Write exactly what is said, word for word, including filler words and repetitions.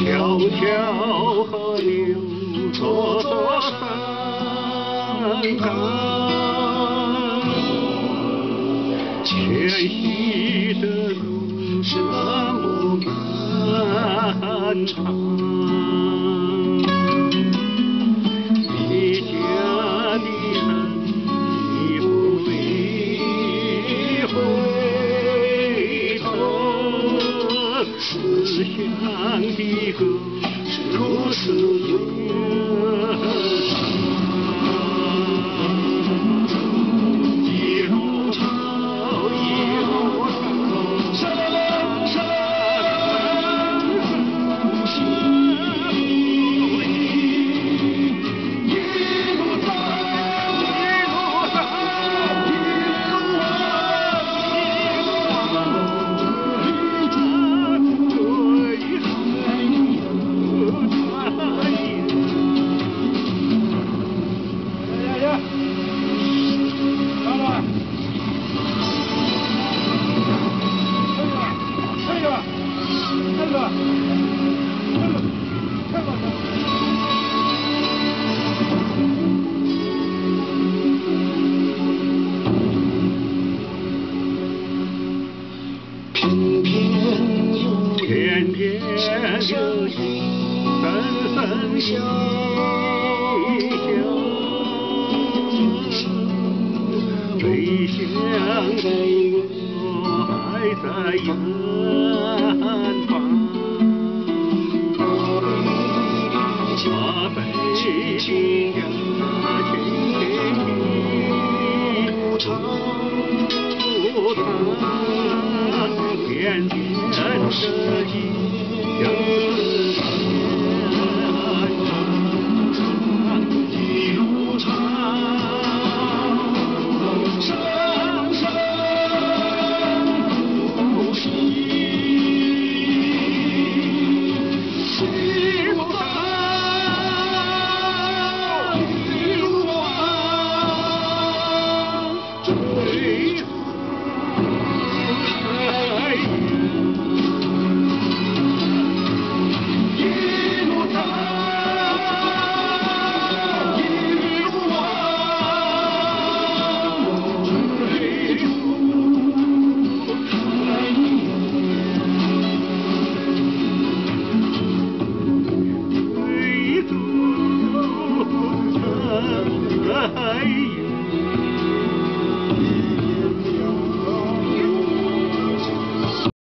迢迢河流，座座山岗，迁徙的路是那么漫长。离家的人，你不必回头，思乡的歌是如此悠长。一路走，一路走，山山不息。一路走，一路走，一路往，一路往，追海有船影。来来来，看看。看着吧，看着吧，看着吧，看吧，看吧。偏偏有偏偏有雨纷纷细小，归乡的我还在远方。马背轻呀轻轻一长路长，偏偏的夜有